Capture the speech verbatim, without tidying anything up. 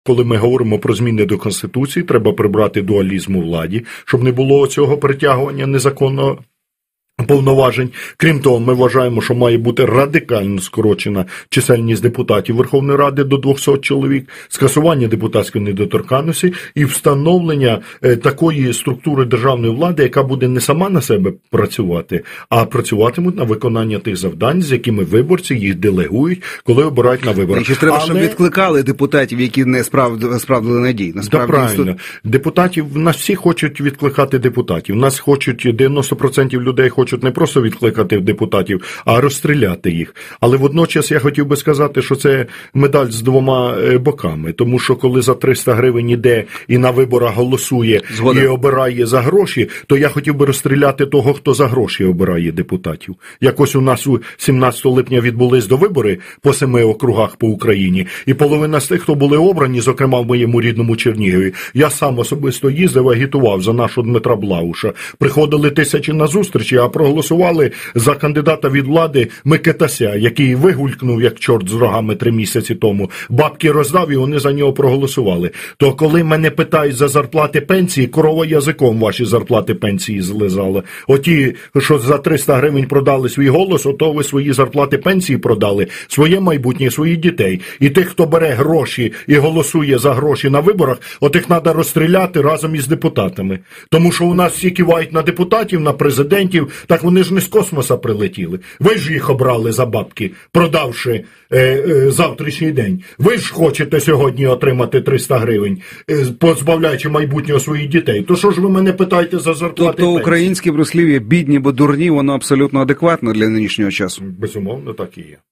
Коли ми говоримо про зміни до Конституції, треба прибрати дуалізм у владі, щоб не було цього перетягування незаконного повноважень. Крім того, ми вважаємо, що має бути радикально скорочена чисельність депутатів Верховної Ради до двохсот чоловік, скасування депутатської недоторканності і встановлення е, такої структури державної влади, яка буде не сама на себе працювати, а працюватимуть на виконання тих завдань, з якими виборці їх делегують, коли обирають на виборах. І треба, Але... щоб відкликали депутатів, які не справдили, справдили надій. Насправді, да, правильно. Депутатів, нас всі хочуть відкликати депутатів. Нас хочуть, дев'яносто відсотків людей хочуть не просто відкликати депутатів, а розстріляти їх. Але водночас я хотів би сказати, що це медаль з двома боками. Тому що коли за триста гривень іде і на виборах голосує Згоден. І обирає за гроші, то я хотів би розстріляти того, хто за гроші обирає депутатів. Якось у нас у сімнадцятого липня відбулись до вибори по семи округах по Україні. І половина з тих, хто були обрані, зокрема в моєму рідному Чернігові, я сам особисто їздив, агітував за нашого Дмитра Блауша. Приходили тисячі на зустрічі, а проголосували за кандидата від влади Микитася, який вигулькнув, як чорт з рогами три місяці тому. Бабки роздав, і вони за нього проголосували. То коли мене питають за зарплати пенсії, корова язиком ваші зарплати пенсії злизала. Оті, що за триста гривень продали свій голос, ото ви свої зарплати пенсії продали, своє майбутнє, своїх дітей. І тих, хто бере гроші і голосує за гроші на виборах, отих треба розстріляти разом із депутатами. Тому що у нас всі кивають на депутатів, на президентів, так вони ж не з космоса прилетіли. Ви ж їх обрали за бабки, продавши е, е, завтрашній день. Ви ж хочете сьогодні отримати триста гривень, е, позбавляючи майбутнього своїх дітей. То що ж ви мене питаєте за зарплати? Тобто українське прислів'я «бідні, бо дурні», воно абсолютно адекватно для нинішнього часу? Безумовно, так і є.